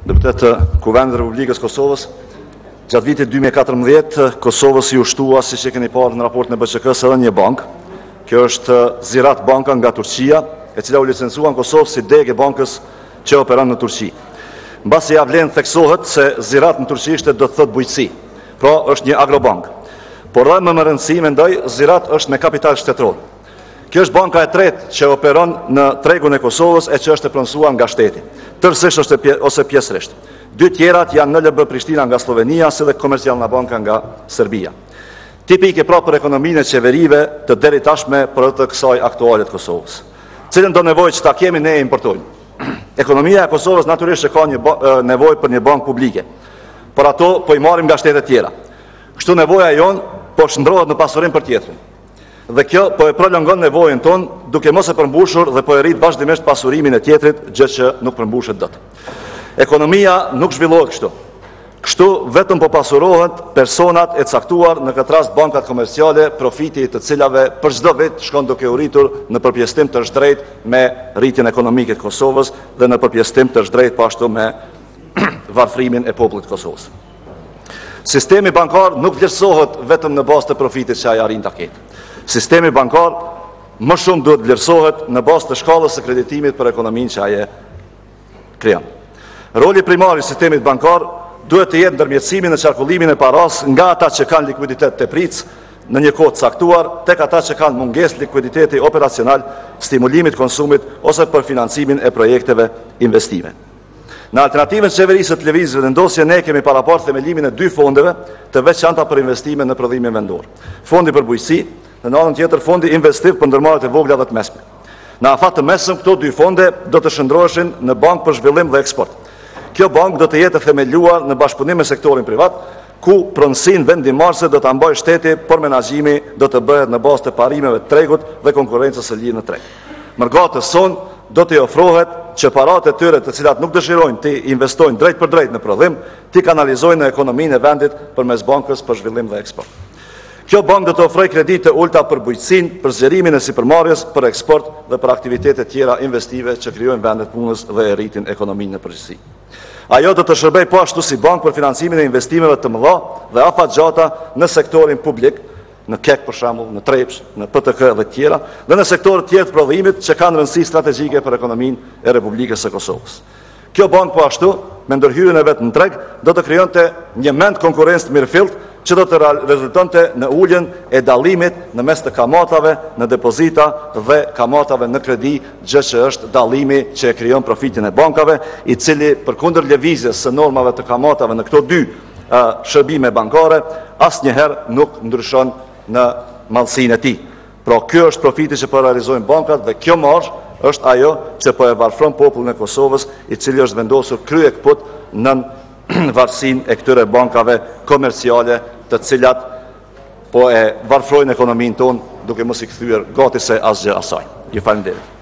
Deputet Kuvendit e Republikës Kosovës, gjatë vitit 2014, Kosovës ju shtua, si që keni parë në raportin e BCK-s, edhe një bankë. Kjo është Ziraat Banka nga Turqia, e cila u licencua në Kosovë si degë e bankës që operon në Turqi. Mbasi ja vlen theksohet se Ziraat në turqishte do të thotë bujqësi, pra është një agrobank. Por dhe më rëndësi mendoj, Ziraat është me kapital shtetëror. Kjo është banka e tretë që operon në tregun e Kosovës e që është e pronësuar nga shteti, tërësisht ose pjesërisht. Dy tjerat janë NLB Prishtina nga Slovenia, si dhe Komercijalna Banka nga Serbia. Tipike pra për ekonominë e qeverive të deri tashme për të kësaj aktuale të Kosovës. Cilën do nevojë që ta kemi ne e importojmë. Ekonomia e Kosovës natyrisht ka një nevojë për një bankë publike, por ato po i marrim nga shtetet tjera. Kështu nevoja jonë po shndrohet në pasurim për tjetrin. Dhe kjo po e prolongon nevojën tonë duke mos e përmbushur dhe po e rrit vazhdimisht pasurimin e tjetrit, gjë që nuk përmbushet dot. Ekonomia nuk zhvillohet kështu. Kështu vetëm po pasurohet personat e caktuar, në këtë rast bankat komerciale, profiti të cilave për çdo vit shkon duke u rritur në përpjestim të zhdrejtë me rritjen ekonomike të Kosovës dhe në përpjestim të zhdrejtë pashtu me varfrimin e popullit të Kosovës. Sistemi bankar nuk vlerësohet vetëm në bazë të profitit që ai arrin ta ketë. Sistemi bankar më shumë duhet vlerësohet në bazë të shkallës së kreditimit për ekonominë që ai krijon. Roli primar i sistemit bankar duhet të jetë ndërmjetësimi në qarkullimin e paras nga ata që kanë likuiditet të pric në një kohë caktuar tek ata që kanë mungesë likuiditeti operacional, stimulimit konsumit ose për financimin e projekteve investime. Në alternativën qeverisë të lëvizjes vendosje ne kemi paraparë themelimin e dy fondeve të veçanta për investime në prodhimin vendor. Fondi për bujqësi, dhe në anën tjetër fondi investiv për ndërmarrjet e vogla dhe të mesme. Në afat të mesëm këto dy fonde do të shndroheshin në Bankë për Zhvillim dhe Eksport. Kjo bankë do të jetë themeluar në bashkëpunim me sektorin privat, ku pronësinë vendimarrëse do ta mbajë shteti, por menaxhimi do të bëhet në bazë të parimeve të tregut dhe konkurrencës së lirë në treg. Mërgatës son do të ofrohet që paratë e tyre të cilat nuk dëshirojnë të investojnë drejt për drejt në prodhim, të kanalizojnë në ekonominë e vendit përmes Bankës për Zhvillim dhe Eksport. Kjo bankë do të ofrojë kredite ulta për bujqësinë, për zgjerimin e sipërmarrjes, për eksport dhe për aktivitete tjera investive që krijojnë vendet punës dhe e rritin ekonominë në përgjithësi. Ajo do të shërbejë po ashtu si bankë për financimin e investimeve të mëdha dhe afatgjata në sektorin publik, në KEK për shembull, në TREPS, në PTK dhe tjera, dhe në sektorët tjerë të prodhimit që kanë rëndësi strategjike për ekonominë e Republikës së Kosovës. Kjo bankë po ashtu, me ndërhyrjen e vet në treg, do të krijonte një mend konkurrencë të mirëfillt që do të rezultonte në uljen e dallimit në mes të kamatave në depozita dhe kamatave në kredi, gjë që është dallimi që e krijon profitin e bankave, i cili përkundër lëvizjes së normave të kamatave në këto dy shërbime bankare, asnjëherë nuk ndryshon në mallësinë e tij. Pra kjo është profiti që po realizojnë bankat dhe kjo marzh është ajo që po e varfron popullin e Kosovës, i cili është vendosur krye këput në varësinë e këtyre bankave komerciale, të cilat po e varfrojnë ekonominë tonë duke mos i kthyer gati se asgjë asaj. Ju falenderoj.